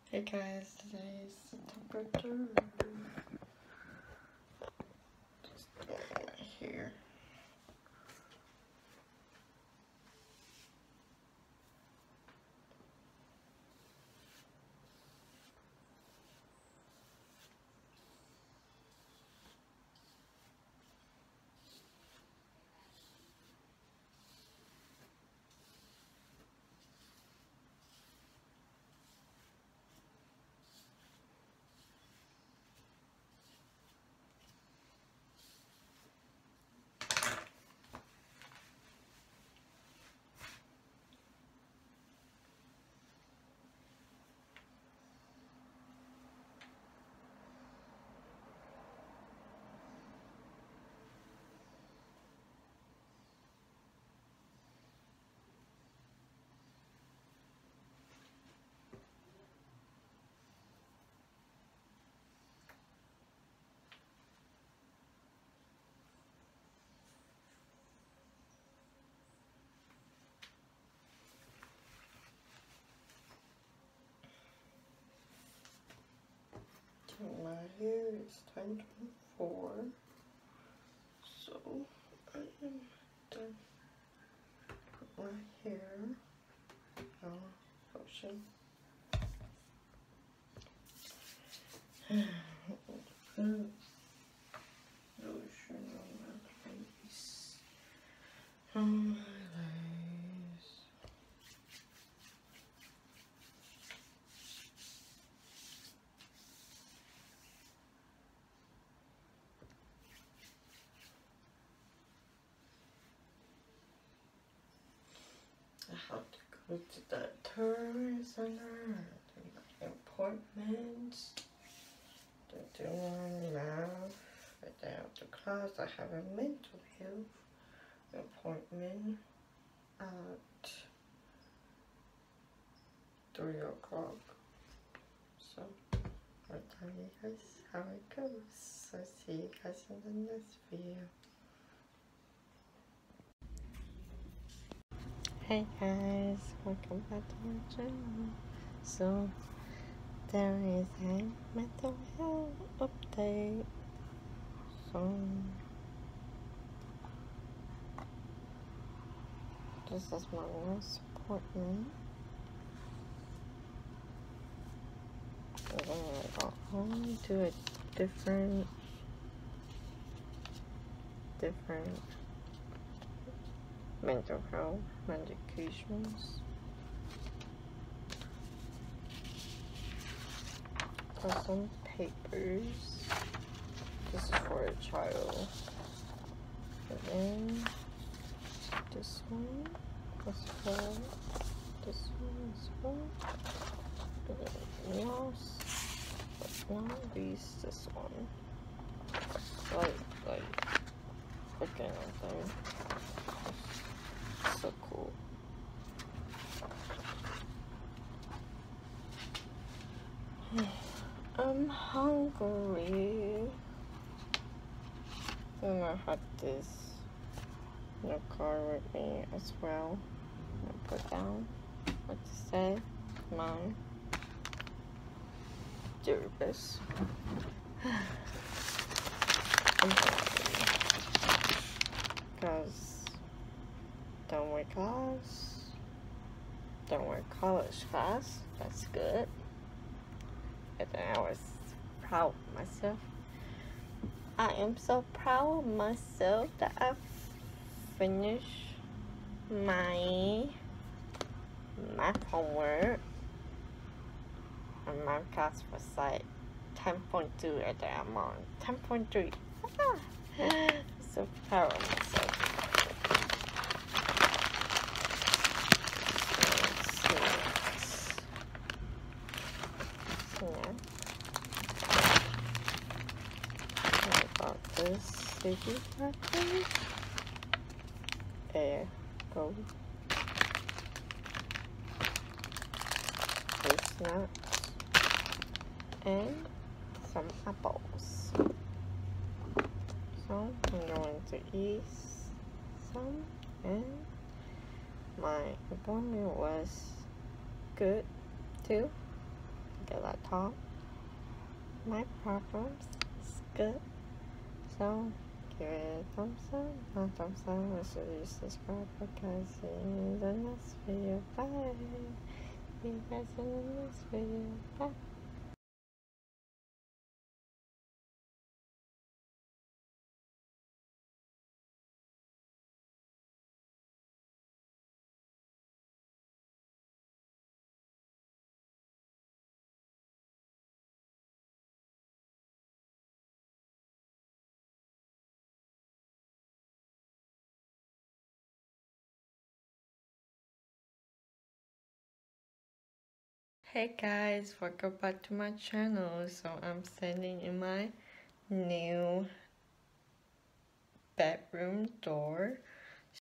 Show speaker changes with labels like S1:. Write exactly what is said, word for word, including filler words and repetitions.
S1: Hey guys, today is September third. Just doing my hair. My hair is time twenty-four, so I am done with my hair. Oh, lotion. Lotion on my face. On my legs. I have to go to the tourist center. Appointments. They're doing math. Right then after class, I have a mental health appointment at three o'clock. So, I'll tell you guys how it goes. So, see you guys in the next video. Hey guys, welcome back to my channel. So, there is a mental health update. So, this is my last appointment. And then I got home to a different, different mental health medications. Got some papers. This is for a child. And then this one is for this one is for the loss. But now these this one. Like like looking at them. So cool. I'm hungry. And I had this in the car with me as well. I put down what to say. Mine. Jervis. I'm hungry. Because don't wear class. Don't wear college class. That's good. And then I was proud of myself. I am so proud of myself that I finished my math homework. And my class was like ten point two, and then I'm on ten point three. I'm so proud of myself. This city package, air gold, these nuts, and some apples. So I'm going to eat some, and my appointment was good too. the laptop. My problems is good. So give it a thumbs up, not thumbs up, make sure you subscribe because see you in the next video. Bye. See you guys in the next video. Bye. Hey guys, welcome back to my channel. So I'm standing in my new bedroom door.